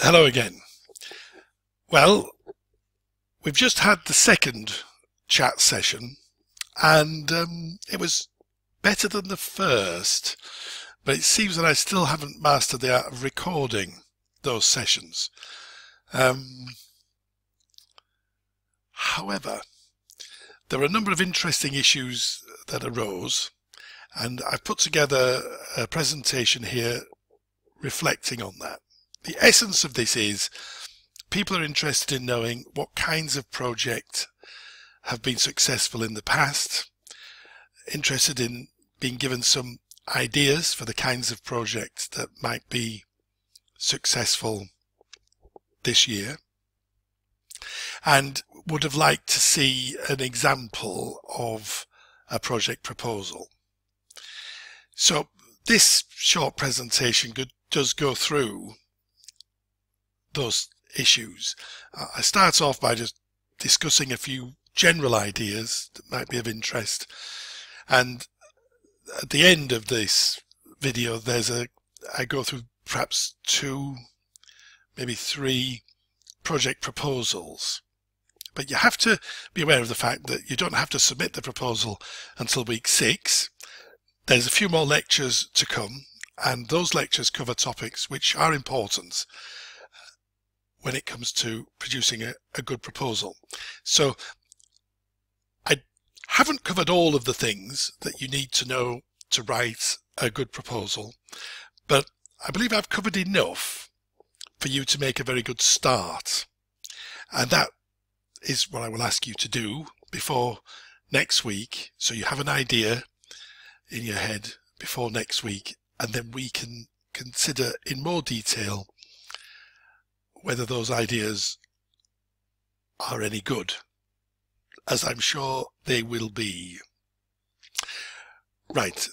Hello again. Well, we've just had the second chat session and it was better than the first, but it seems that I still haven't mastered the art of recording those sessions. However, there are a number of interesting issues that arose, and I've put together a presentation here reflecting on that. The essence of this is people are interested in knowing what kinds of projects have been successful in the past, interested in being given some ideas for the kinds of projects that might be successful this year, and would have liked to see an example of a project proposal. So this short presentation does go through those issues. I start off by just discussing a few general ideas that might be of interest, and at the end of this video I go through perhaps 2, maybe 3 project proposals. But you have to be aware of the fact that you don't have to submit the proposal until week 6. There's a few more lectures to come, and those lectures cover topics which are important when it comes to producing a good proposal. So I haven't covered all of the things that you need to know to write a good proposal, but I believe I've covered enough for you to make a very good start. And that is what I will ask you to do before next week, so you have an idea in your head before next week, and then we can consider in more detail whether those ideas are any good, as I'm sure they will be. Right.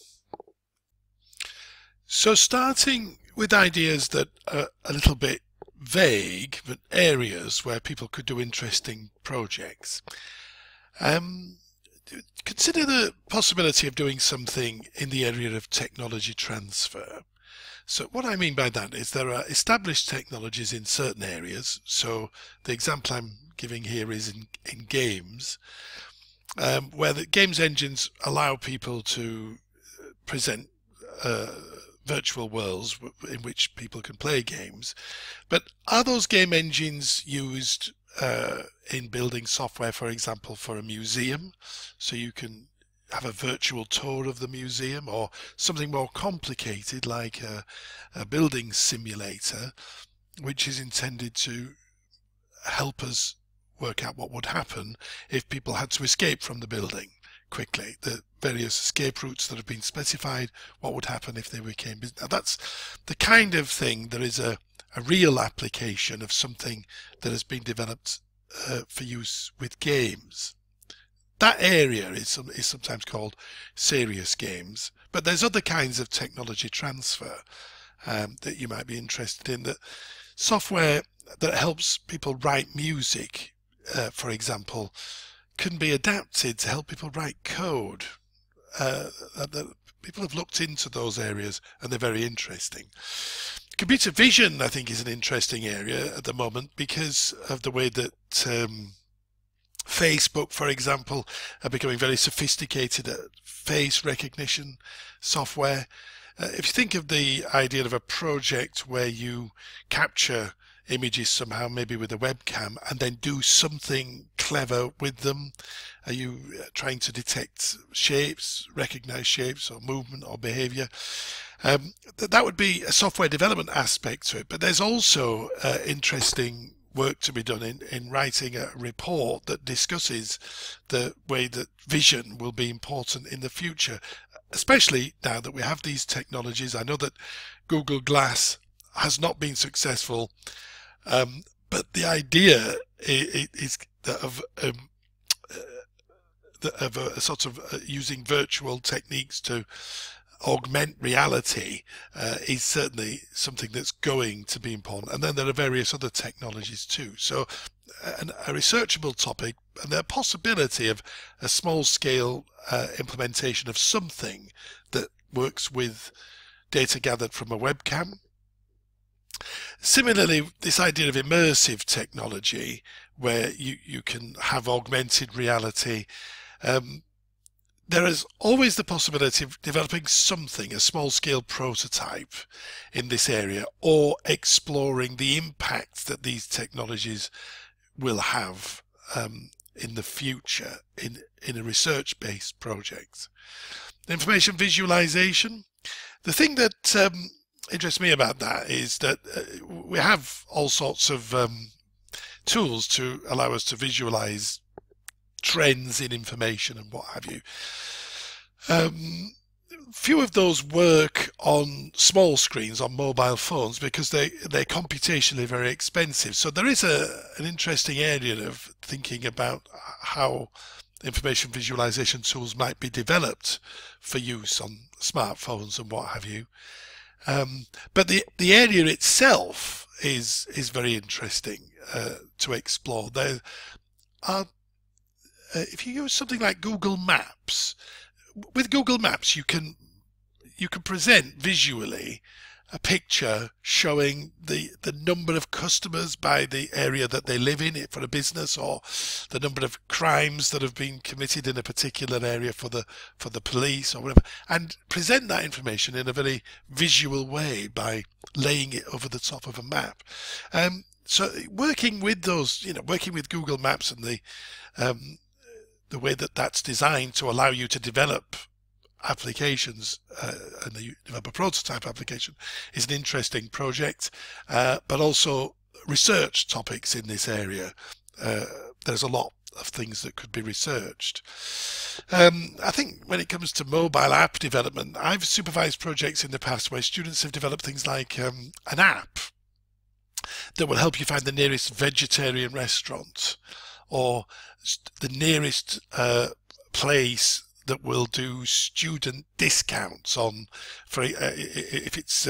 So starting with ideas that are a little bit vague, but areas where people could do interesting projects. Consider the possibility of doing something in the area of technology transfer. So what I mean by that is there are established technologies in certain areas. So the example I'm giving here is in games, where the games engines allow people to present virtual worlds in which people can play games. But are those game engines used in building software, for example, for a museum, so you can have a virtual tour of the museum, or something more complicated like a building simulator, which is intended to help us work out what would happen if people had to escape from the building quickly, the various escape routes that have been specified, what would happen if they became business. Now that's the kind of thing that is a real application of something that has been developed for use with games. That area is sometimes called serious games, but there's other kinds of technology transfer that you might be interested in. That software that helps people write music, for example, can be adapted to help people write code. People have looked into those areas and they're very interesting. Computer vision, I think, is an interesting area at the moment because of the way that Facebook, for example, are becoming very sophisticated at face recognition software. If you think of the idea of a project where you capture images somehow, maybe with a webcam, and then do something clever with them. Are you trying to detect shapes, recognize shapes or movement or behavior? That would be a software development aspect to it, but there's also interesting work to be done in writing a report that discusses the way that vision will be important in the future, especially now that we have these technologies. I know that Google Glass has not been successful, but the idea is of a sort of using virtual techniques to augment reality is certainly something that's going to be important. And then there are various other technologies too. So a researchable topic, and the possibility of a small scale implementation of something that works with data gathered from a webcam, Similarly, this idea of immersive technology, where you can have augmented reality, there is always the possibility of developing something, a small-scale prototype in this area, or exploring the impact that these technologies will have in the future in a research-based project. Information visualization. The thing that interests me about that is that we have all sorts of tools to allow us to visualize trends in information and what have you. Few of those work on small screens on mobile phones because they're computationally very expensive. So there is an interesting area of thinking about how information visualization tools might be developed for use on smartphones and what have you. But the area itself is very interesting to explore. There are, if you use something like Google Maps, with Google Maps you can present visually a picture showing the number of customers by the area that they live in for a business, or the number of crimes that have been committed in a particular area for the police or whatever, and present that information in a very visual way by laying it over the top of a map. So working with those, working with Google Maps and the way that that's designed to allow you to develop applications and you develop a prototype application is an interesting project, but also research topics in this area. There's a lot of things that could be researched. I think when it comes to mobile app development, I've supervised projects in the past where students have developed things like an app that will help you find the nearest vegetarian restaurant, or the nearest place that will do student discounts on, for if it's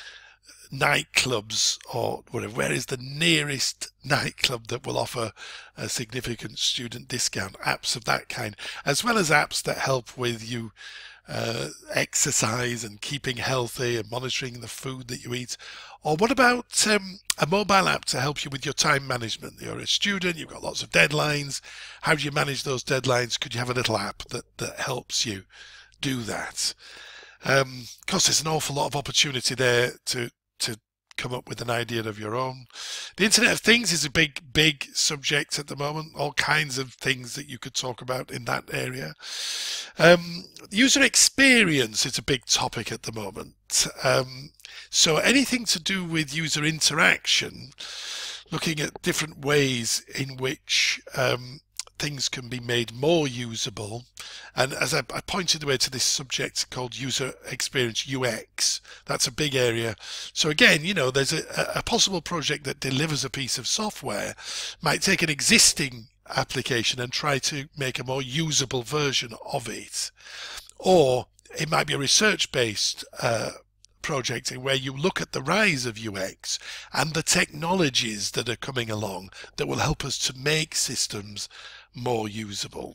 nightclubs or whatever. Where is the nearest nightclub that will offer a significant student discount? Apps of that kind, as well as apps that help with you exercise and keeping healthy and monitoring the food that you eat. Or what about a mobile app to help you with your time management? You're a student, you've got lots of deadlines. How do you manage those deadlines? Could you have a little app that helps you do that? Of course, there's an awful lot of opportunity there to come up with an idea of your own. The Internet of Things is a big subject at the moment. All kinds of things that you could talk about in that area. User experience is a big topic at the moment. So anything to do with user interaction, looking at different ways in which things can be made more usable. And as I pointed the way to this subject called user experience, UX, that's a big area. So again, there's a possible project that delivers a piece of software, might take an existing application and try to make a more usable version of it. Or it might be a research-based project where you look at the rise of UX and the technologies that are coming along that will help us to make systems more usable.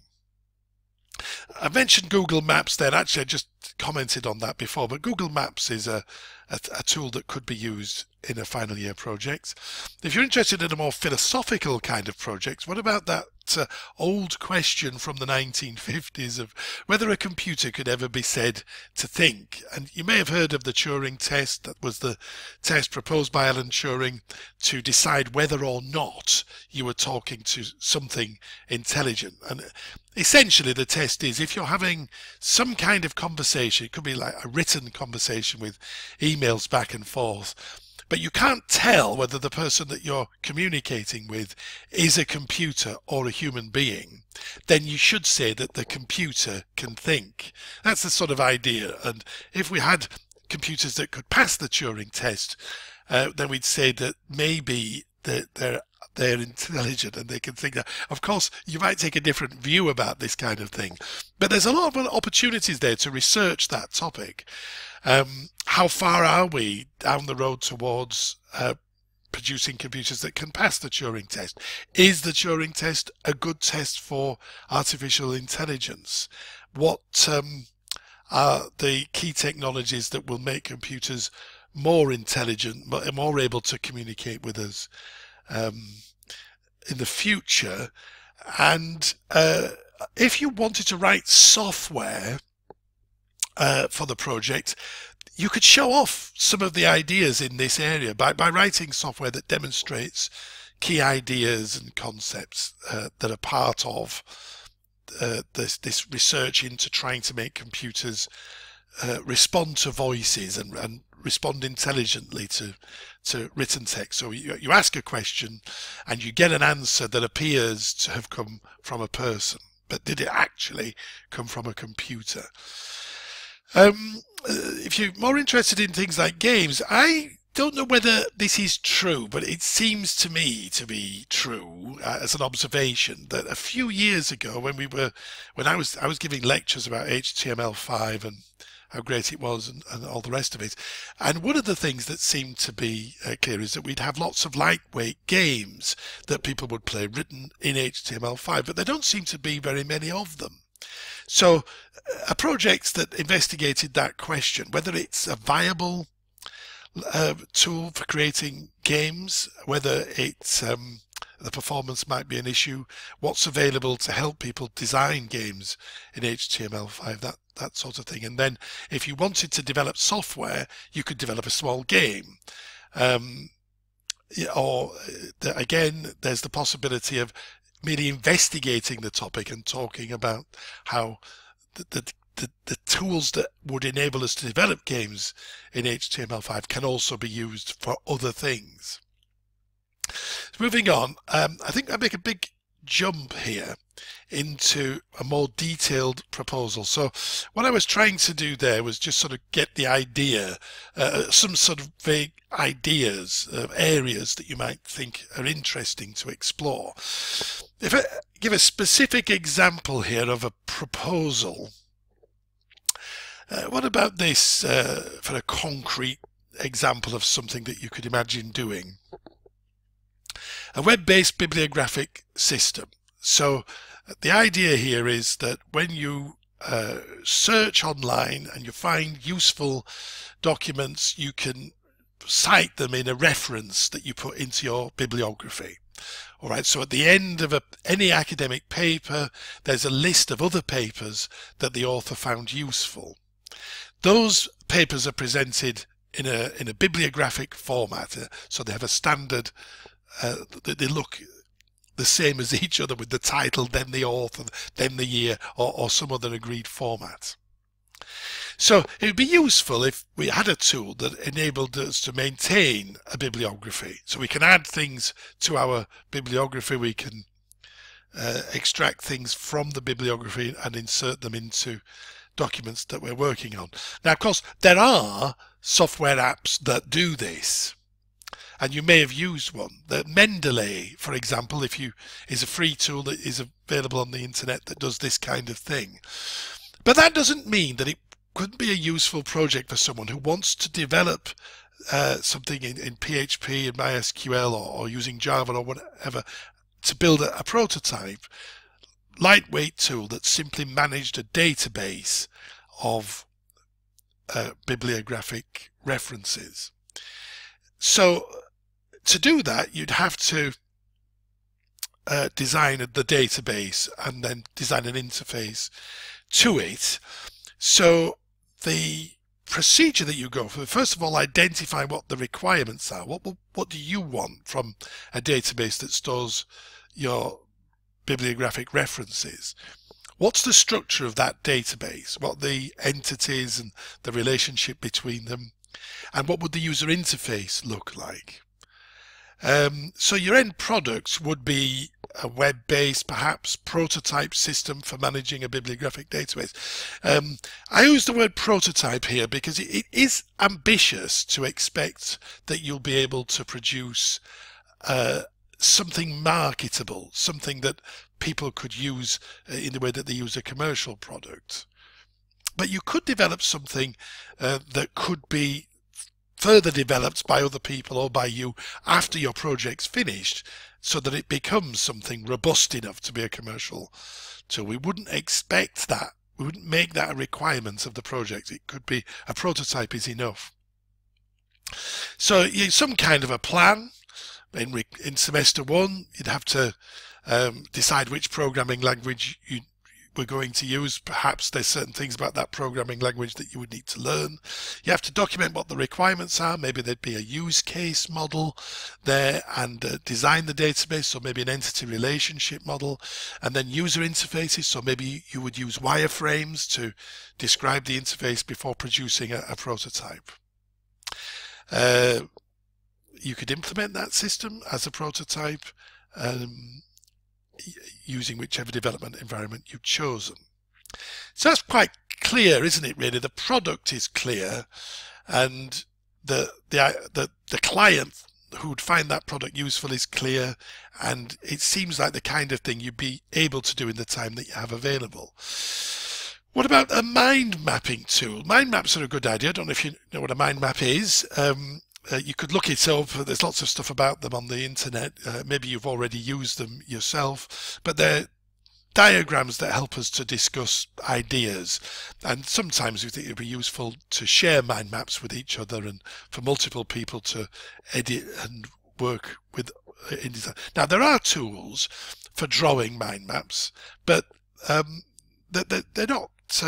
I mentioned Google Maps then. Actually, I just commented on that before, but Google Maps is a tool that could be used in a final year project. If you're interested in a more philosophical kind of project, what about that old question from the 1950s of whether a computer could ever be said to think? And you may have heard of the Turing test. That was the test proposed by Alan Turing to decide whether or not you were talking to something intelligent. And essentially the test is, if you're having some kind of conversation, it could be like a written conversation with emails back and forth, but you can't tell whether the person that you're communicating with is a computer or a human being, then you should say that the computer can think. That's the sort of idea. And if we had computers that could pass the Turing test, then we'd say that maybe they're intelligent and they can think that. Of course, you might take a different view about this kind of thing, but there's a lot of opportunities there to research that topic. How far are we down the road towards producing computers that can pass the Turing test? Is the Turing test a good test for artificial intelligence? What are the key technologies that will make computers more intelligent, more able to communicate with us in the future. And if you wanted to write software for the project, you could show off some of the ideas in this area by writing software that demonstrates key ideas and concepts that are part of this research into trying to make computers respond to voices and respond intelligently to written text. So you ask a question and you get an answer that appears to have come from a person, but did it actually come from a computer? If you're more interested in things like games, I don't know whether this is true, but it seems to me to be true as an observation that a few years ago, when I was giving lectures about HTML5 and how great it was and all the rest of it, and one of the things that seemed to be clear is that we'd have lots of lightweight games that people would play written in HTML5, but there don't seem to be very many of them. So a project that investigated that question, whether it's a viable tool for creating games, whether it's the performance might be an issue, what's available to help people design games in HTML5, that sort of thing. And then if you wanted to develop software, you could develop a small game. Again, there's the possibility of merely investigating the topic and talking about how the tools that would enable us to develop games in HTML5 can also be used for other things. Moving on, I think I make a big jump here into a more detailed proposal. So what I was trying to do there was just sort of get the idea, some sort of vague ideas of areas that you might think are interesting to explore. If I give a specific example here of a proposal, what about this for a concrete example of something that you could imagine doing? A web-based bibliographic system. So the idea here is that when you search online and you find useful documents, you can cite them in a reference that you put into your bibliography. All right, so at the end of any academic paper, there's a list of other papers that the author found useful. Those papers are presented in a bibliographic format, so they have a standard. They look the same as each other with the title, then the author, then the year, or some other agreed format. So it would be useful if we had a tool that enabled us to maintain a bibliography. So we can add things to our bibliography, we can extract things from the bibliography and insert them into documents that we're working on. Now, of course, there are software apps that do this, and you may have used one. The Mendeley, for example, is a free tool that is available on the internet that does this kind of thing. But that doesn't mean that it couldn't be a useful project for someone who wants to develop something in PHP and MySQL or using Java or whatever to build a prototype, lightweight tool that simply managed a database of bibliographic references. So to do that, you'd have to design the database and then design an interface to it. So the procedure that you go for, first of all, identify what the requirements are. What do you want from a database that stores your bibliographic references? What's the structure of that database? What are the entities and the relationship between them? And what would the user interface look like? So your end products would be a web-based, perhaps, prototype system for managing a bibliographic database. I use the word prototype here because it is ambitious to expect that you'll be able to produce something marketable, something that people could use in the way that they use a commercial product. But you could develop something that could be further developed by other people or by you after your project's finished, so that it becomes something robust enough to be a commercial tool. We wouldn't expect that. We wouldn't make that a requirement of the project. It could be a prototype is enough. So some kind of a plan. In semester 1, you'd have to decide which programming language you were going to use. Perhaps there's certain things about that programming language that you would need to learn. You have to document what the requirements are. Maybe there'd be a use case model there, and design the database, so maybe an entity relationship model, and then user interfaces. So maybe you would use wireframes to describe the interface before producing a prototype. You could implement that system as a prototype using whichever development environment you've chosen. So that's quite clear, isn't it, really? The product is clear, and the client who would find that product useful is clear, and it seems like the kind of thing you'd be able to do in the time that you have available. What about a mind mapping tool? Mind maps are a good idea. I don't know if you know what a mind map is. You could look it up. There's lots of stuff about them on the internet. Maybe you've already used them yourself, but they're diagrams that help us to discuss ideas. And sometimes we think it'd be useful to share mind maps with each other and for multiple people to edit and work with in design. Now, there are tools for drawing mind maps, but they're not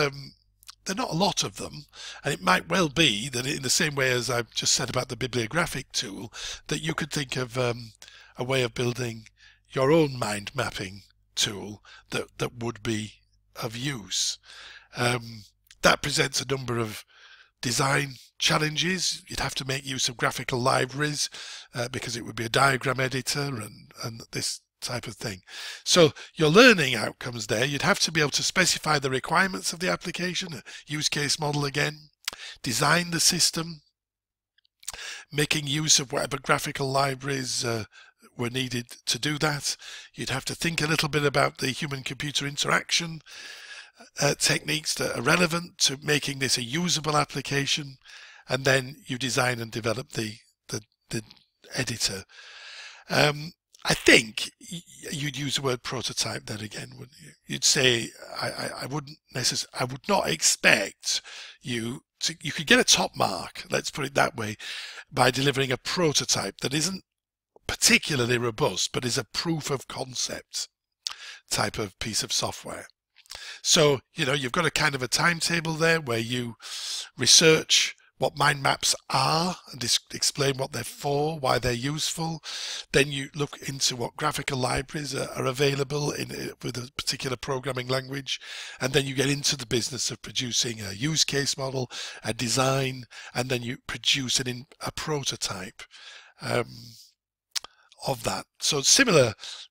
a lot of them, and it might well be that in the same way as I've just said about the bibliographic tool, that you could think of a way of building your own mind mapping tool that would be of use. That presents a number of design challenges. You'd have to make use of graphical libraries because it would be a diagram editor and this type of thing. So your learning outcomes there, you'd have to be able to specify the requirements of the application, a use case model again, design the system, making use of whatever graphical libraries were needed to do that. You'd have to think a little bit about the human-computer interaction techniques that are relevant to making this a usable application, and then you design and develop the editor. I think you'd use the word prototype then again, wouldn't you? You'd say, I would not expect you could get a top mark, let's put it that way, by delivering a prototype that isn't particularly robust, but is a proof of concept type of piece of software. So, you've got a kind of a timetable there where you research what mind maps are and explain what they're for, why they're useful. Then you look into what graphical libraries are available with a particular programming language, and then you get into the business of producing a use case model, a design, and then you produce a prototype of that. So similar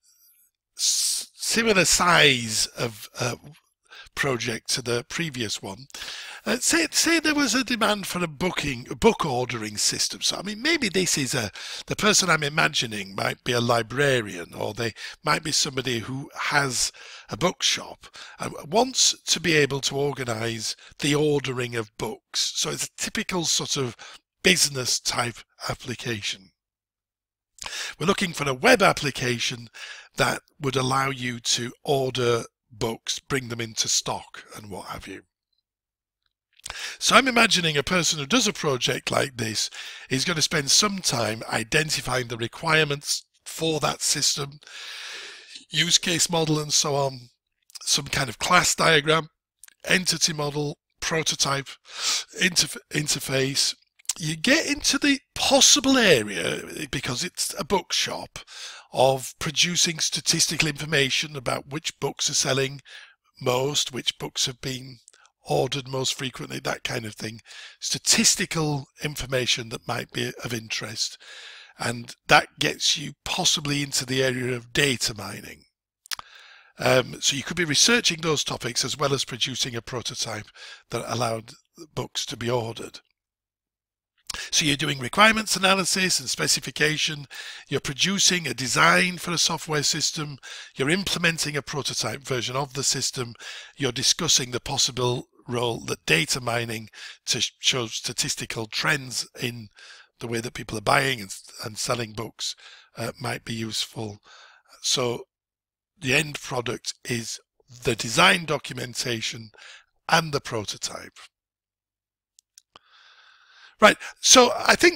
size of project to the previous one. Say there was a demand for a book ordering system. So I mean, maybe this is the person I'm imagining might be a librarian, or they might be somebody who has a bookshop and wants to be able to organize the ordering of books. So it's a typical sort of business type application. We're looking for a web application that would allow you to order books, bring them into stock and what have you. So I'm imagining a person who does a project like this is going to spend some time identifying the requirements for that system, use case model and so on, some kind of class diagram, entity model, prototype, interface. You get into the possible area, because it's a bookshop, of producing statistical information about which books are selling most, which books have been ordered most frequently, that kind of thing. Statistical information that might be of interest, and that gets you possibly into the area of data mining. So you could be researching those topics as well as producing a prototype that allowed books to be ordered. So you're doing requirements analysis and specification, you're producing a design for a software system, you're implementing a prototype version of the system, you're discussing the possible role that data mining to show statistical trends in the way that people are buying and selling books might be useful. So the end product is the design documentation and the prototype. Right, so I think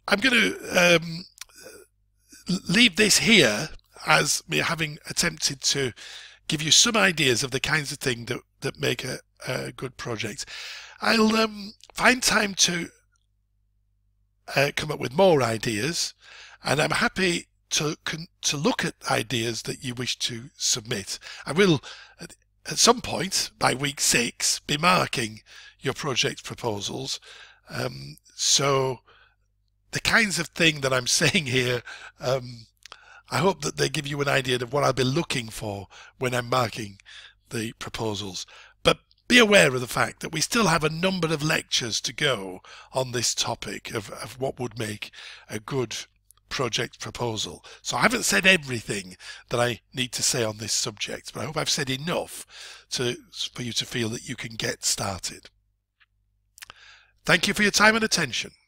I'm going to leave this here as me having attempted to give you some ideas of the kinds of thing that make a good project. I'll find time to come up with more ideas, and I'm happy to look at ideas that you wish to submit. I will at some point by week 6 be marking your project proposals, so the kinds of thing that I'm saying here, I hope that they give you an idea of what I'll be looking for when I'm marking the proposals. But be aware of the fact that we still have a number of lectures to go on this topic of what would make a good project proposal. So I haven't said everything that I need to say on this subject, but I hope I've said enough for you to feel that you can get started. Thank you for your time and attention.